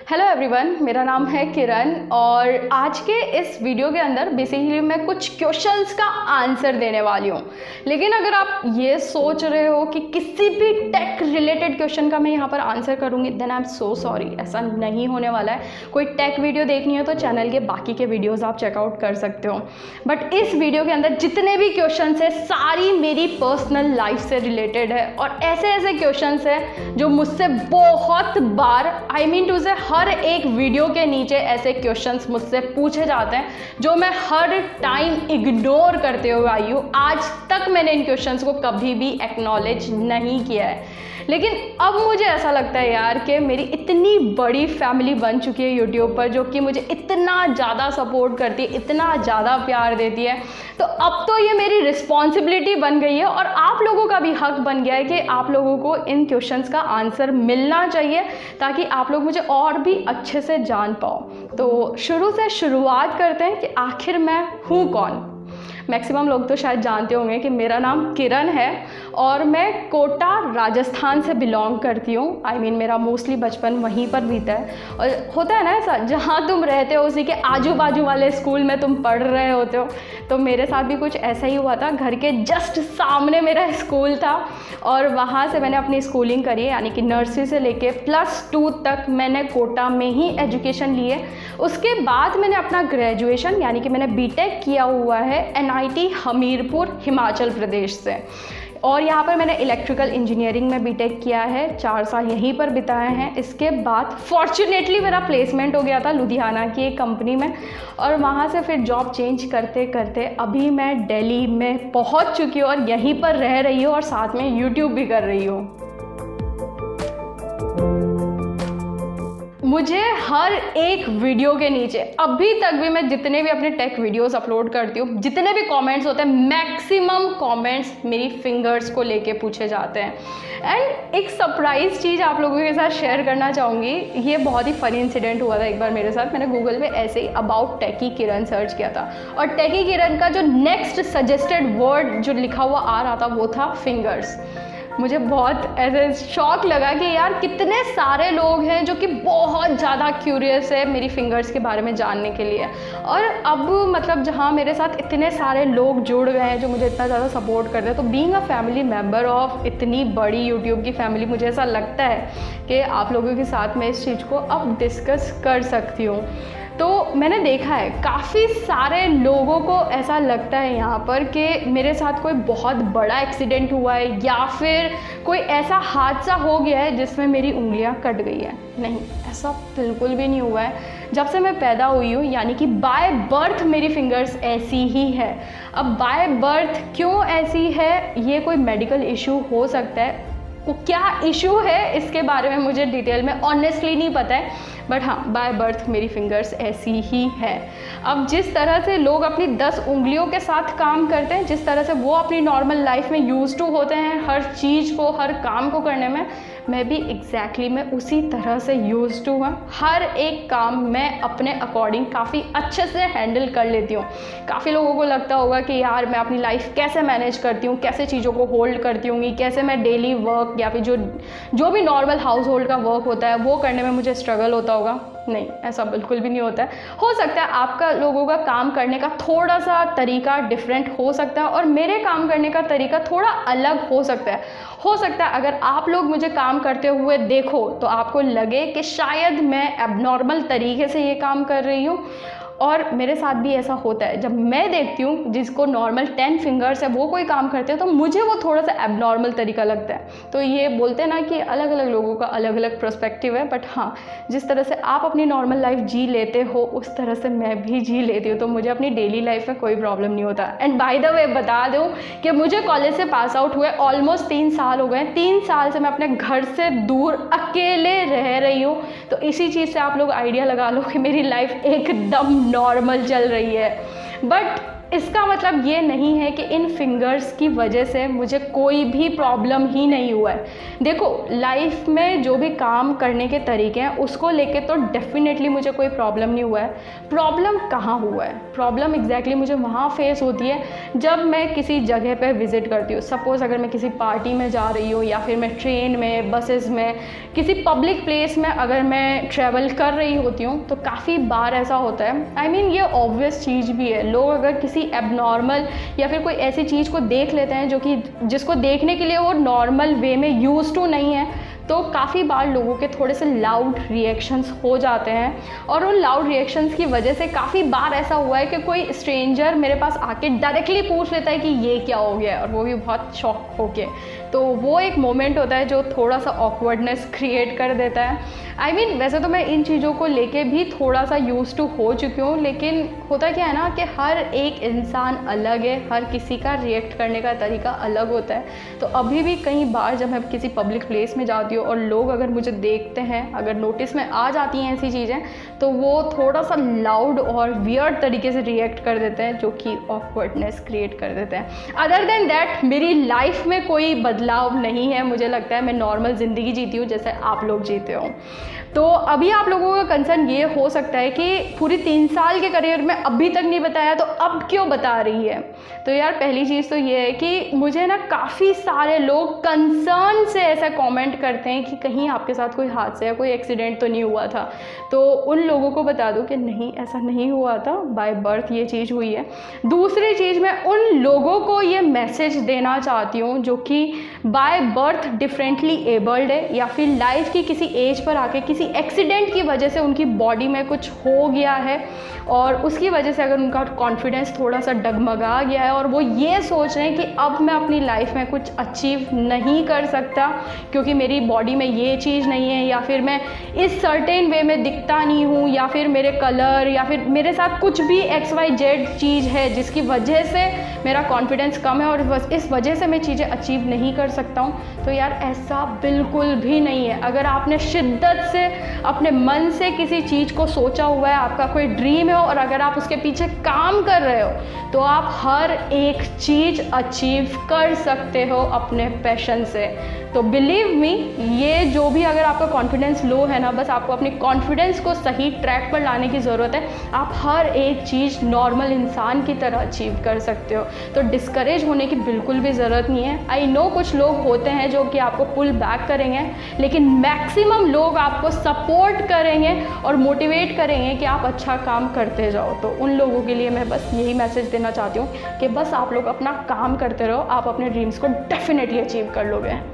Hello everyone, मेरा नाम है किरण और आज के इस वीडियो के अंदर बेसिकली मैं कुछ क्वेश्चंस का आंसर देने वाली हूँ। लेकिन अगर आप ये सोच रहे हो कि किसी भी टेक रिलेटेड क्वेश्चन का मैं यहाँ पर आंसर करूँगी, then I am so sorry, ऐसा नहीं होने वाला है। कोई टेक वीडियो देखनी है तो चैनल के बाकी के वीडियोज़ आप चेकआउट कर सकते हो, बट इस वीडियो के अंदर जितने भी क्वेश्चन है सारी मेरी पर्सनल लाइफ से रिलेटेड है और ऐसे ऐसे क्वेश्चन है जो मुझसे बहुत बार टू से हर एक वीडियो के नीचे ऐसे क्वेश्चंस मुझसे पूछे जाते हैं जो मैं हर टाइम इग्नोर करते हुए आई हूँ। आज तक मैंने इन क्वेश्चंस को कभी भी एक्नॉलेज नहीं किया है, लेकिन अब मुझे ऐसा लगता है यार कि मेरी इतनी बड़ी फैमिली बन चुकी है यूट्यूब पर, जो कि मुझे इतना ज़्यादा सपोर्ट करती है, इतना ज़्यादा प्यार देती है, तो अब तो ये मेरी रिस्पॉन्सिबिलिटी बन गई है और आप लोगों का भी हक बन गया है कि आप लोगों को इन क्वेश्चंस का आंसर मिलना चाहिए ताकि आप लोग मुझे और भी अच्छे से जान पाओ। तो शुरू से शुरुआत करते हैं कि आखिर मैं हूँ कौन। मैक्सिमम लोग तो शायद जानते होंगे कि मेरा नाम किरण है और मैं कोटा राजस्थान से बिलोंग करती हूँ। मेरा मोस्टली बचपन वहीं पर बीता है और होता है ना ऐसा, जहाँ तुम रहते हो उसी के आजू बाजू वाले स्कूल में तुम पढ़ रहे होते हो, तो मेरे साथ भी कुछ ऐसा ही हुआ था। घर के जस्ट सामने मेरा स्कूल था और वहाँ से मैंने अपनी स्कूलिंग करी, यानी कि नर्सरी से लेके +2 तक मैंने कोटा में ही एजुकेशन ली है। उसके बाद मैंने अपना ग्रेजुएशन यानी कि मैंने बीटेक किया हुआ है NIT हमीरपुर हिमाचल प्रदेश से, और यहाँ पर मैंने इलेक्ट्रिकल इंजीनियरिंग में बीटेक किया है। 4 साल यहीं पर बिताए हैं। इसके बाद फॉर्चुनेटली मेरा प्लेसमेंट हो गया था लुधियाना की एक कंपनी में और वहाँ से फिर जॉब चेंज करते करते अभी मैं दिल्ली में पहुँच चुकी हूँ और यहीं पर रह रही हूँ और साथ में यूट्यूब भी कर रही हूँ। मुझे हर एक वीडियो के नीचे अभी तक भी मैं जितने भी अपने टेक वीडियोस अपलोड करती हूँ, जितने भी कमेंट्स होते हैं, मैक्सिमम कमेंट्स मेरी फिंगर्स को लेके पूछे जाते हैं। एंड एक सरप्राइज चीज़ आप लोगों के साथ शेयर करना चाहूँगी। ये बहुत ही फनी इंसिडेंट हुआ था एक बार मेरे साथ। मैंने गूगल पे ऐसे ही अबाउट टेकी किरण सर्च किया था और टेकी किरण का जो नेक्स्ट सजेस्टेड वर्ड जो लिखा हुआ आ रहा था वो था फिंगर्स। मुझे बहुत ऐसे शौक लगा कि यार कितने सारे लोग हैं जो कि बहुत ज़्यादा क्यूरियस है मेरी फिंगर्स के बारे में जानने के लिए। और अब मतलब जहाँ मेरे साथ इतने सारे लोग जुड़ गए हैं जो मुझे इतना ज़्यादा सपोर्ट करते हैं, तो being a family member of इतनी बड़ी यूट्यूब की फैमिली, मुझे ऐसा लगता है कि आप लोगों के साथ मैं इस चीज़ को अब डिस्कस कर सकती हूँ। तो मैंने देखा है काफ़ी सारे लोगों को ऐसा लगता है यहाँ पर कि मेरे साथ कोई बहुत बड़ा एक्सीडेंट हुआ है या फिर कोई ऐसा हादसा हो गया है जिसमें मेरी उंगलियाँ कट गई है। नहीं, ऐसा बिल्कुल भी नहीं हुआ है। जब से मैं पैदा हुई हूँ यानी कि बाय बर्थ मेरी फिंगर्स ऐसी ही है। अब बाय बर्थ क्यों ऐसी है, ये कोई मेडिकल इशू हो सकता है, वो क्या इशू है इसके बारे में मुझे डिटेल में ऑनेस्टली नहीं पता है, बट हाँ, बाय बर्थ मेरी फिंगर्स ऐसी ही है। अब जिस तरह से लोग अपनी 10 उंगलियों के साथ काम करते हैं, जिस तरह से वो अपनी नॉर्मल लाइफ में यूज टू होते हैं हर चीज़ को, हर काम को करने में, मैं भी एग्जैक्टली मैं उसी तरह से यूज टू हूँ। हर एक काम मैं अपने अकॉर्डिंग काफ़ी अच्छे से हैंडल कर लेती हूँ। काफ़ी लोगों को लगता होगा कि यार मैं अपनी लाइफ कैसे मैनेज करती हूँ, कैसे चीज़ों को होल्ड करती हूँ, कैसे मैं डेली वर्क या फिर जो भी नॉर्मल हाउस होल्ड का वर्क होता है वो करने में मुझे स्ट्रगल होता होगा। नहीं, ऐसा बिल्कुल भी नहीं होता है। हो सकता है आपका लोगों का काम करने का थोड़ा सा तरीका डिफरेंट हो सकता है और मेरे काम करने का तरीका थोड़ा अलग हो सकता है। हो सकता है अगर आप लोग मुझे काम करते हुए देखो तो आपको लगे कि शायद मैं एबनॉर्मल तरीके से ये काम कर रही हूँ, और मेरे साथ भी ऐसा होता है। जब मैं देखती हूँ जिसको नॉर्मल 10 फिंगर्स है वो कोई काम करते हैं तो मुझे वो थोड़ा सा एबनॉर्मल तरीका लगता है। तो ये बोलते हैं ना कि अलग अलग लोगों का अलग अलग पर्सपेक्टिव है, बट हाँ, जिस तरह से आप अपनी नॉर्मल लाइफ जी लेते हो उस तरह से मैं भी जी लेती हूँ, तो मुझे अपनी डेली लाइफ में कोई प्रॉब्लम नहीं होता। एंड बाय द वे बता दूँ कि मुझे कॉलेज से पास आउट हुए ऑलमोस्ट 3 साल हो गए। 3 साल से मैं अपने घर से दूर अकेले रह रही हूँ, तो इसी चीज़ से आप लोग आइडिया लगा लो कि मेरी लाइफ एकदम नॉर्मल चल रही है। बट इसका मतलब ये नहीं है कि इन फिंगर्स की वजह से मुझे कोई भी प्रॉब्लम ही नहीं हुआ है। देखो, लाइफ में जो भी काम करने के तरीके हैं उसको लेके तो डेफिनेटली मुझे कोई प्रॉब्लम नहीं हुआ है। प्रॉब्लम कहाँ हुआ है? प्रॉब्लम एग्जैक्टली मुझे वहाँ फेस होती है जब मैं किसी जगह पे विज़िट करती हूँ। सपोज़ अगर मैं किसी पार्टी में जा रही हूँ या फिर मैं ट्रेन में, बसेस में, किसी पब्लिक प्लेस में अगर मैं ट्रैवल कर रही होती हूँ तो काफ़ी बार ऐसा होता है। आई मीन ये ऑब्वियस चीज़ भी है। लोग अगर किसी एबनॉर्मल या फिर कोई ऐसी चीज़ को देख लेते हैं जो कि जिसको देखने के लिए वो नॉर्मल वे में यूज़ टू नहीं है, तो काफ़ी बार लोगों के थोड़े से लाउड रिएक्शंस हो जाते हैं। और उन लाउड रिएक्शंस की वजह से काफ़ी बार ऐसा हुआ है कि कोई स्ट्रेंजर मेरे पास आके डायरेक्टली पूछ लेता है कि ये क्या हो गया, और वो भी बहुत शॉक होके। तो वो एक मोमेंट होता है जो थोड़ा सा ऑकवर्डनेस क्रिएट कर देता है। आई मीन वैसे तो मैं इन चीज़ों को लेके भी थोड़ा सा यूज़ टू हो चुकी हूँ, लेकिन होता क्या है ना कि हर एक इंसान अलग है, हर किसी का रिएक्ट करने का तरीका अलग होता है। तो अभी भी कई बार जब मैं किसी पब्लिक प्लेस में जाती हूँ और लोग अगर मुझे देखते हैं, अगर नोटिस में आ जाती हैं ऐसी चीज़ें, तो वो थोड़ा सा लाउड और वियर्ड तरीके से रिएक्ट कर देते हैं, जो कि ऑकवर्डनेस क्रिएट कर देते हैं। अदर देन दैट मेरी लाइफ में कोई बदलाव नहीं है। मुझे लगता है मैं नॉर्मल ज़िंदगी जीती हूँ जैसे आप लोग जीते हो। तो अभी आप लोगों का कंसर्न ये हो सकता है कि पूरी 3 साल के करियर में अभी तक नहीं बताया तो अब क्यों बता रही है। तो यार पहली चीज़ तो ये है कि मुझे ना काफ़ी सारे लोग कंसर्न से ऐसा कमेंट करते हैं कि कहीं आपके साथ कोई हादसा या कोई एक्सीडेंट तो नहीं हुआ था। तो उन लोगों को बता दूं कि नहीं, ऐसा नहीं हुआ था, बाय बर्थ ये चीज़ हुई है। दूसरी चीज़, मैं उन लोगों को ये मैसेज देना चाहती हूँ जो कि बाय बर्थ डिफरेंटली एबल्ड है या फिर लाइफ की किसी एज पर आके किसी एक्सीडेंट की वजह से उनकी बॉडी में कुछ हो गया है और उसकी वजह से अगर उनका कॉन्फिडेंस थोड़ा सा डगमगा गया है और वो ये सोच रहे हैं कि अब मैं अपनी लाइफ में कुछ अचीव नहीं कर सकता क्योंकि मेरी बॉडी में ये चीज़ नहीं है, या फिर मैं इस सर्टेन वे में दिखता नहीं हूँ, या फिर मेरे कलर, या फिर मेरे साथ कुछ भी XYZ चीज़ है जिसकी वजह से मेरा कॉन्फिडेंस कम है और बस इस वजह से मैं चीज़ें अचीव नहीं कर सकता हूँ। तो यार ऐसा बिल्कुल भी नहीं है। अगर आपने शिद्दत से अपने मन से किसी चीज़ को सोचा हुआ है, आपका कोई ड्रीम है और अगर आप उसके पीछे काम कर रहे हो, तो आप हर एक चीज़ अचीव कर सकते हो अपने पैशन से। तो बिलीव मी, ये जो भी अगर आपका कॉन्फिडेंस लो है ना, बस आपको अपनी कॉन्फिडेंस को सही ट्रैक पर लाने की ज़रूरत है। आप हर एक चीज़ नॉर्मल इंसान की तरह अचीव कर सकते हो। तो डिस्करेज होने की बिल्कुल भी ज़रूरत नहीं है। आई नो कुछ लोग होते हैं जो कि आपको पुल बैक करेंगे, लेकिन मैक्सिमम लोग आपको सपोर्ट करेंगे और मोटिवेट करेंगे कि आप अच्छा काम करते जाओ। तो उन लोगों के लिए मैं बस यही मैसेज देना चाहती हूँ कि बस आप लोग अपना काम करते रहो, आप अपने ड्रीम्स को डेफिनेटली अचीव कर लोगे।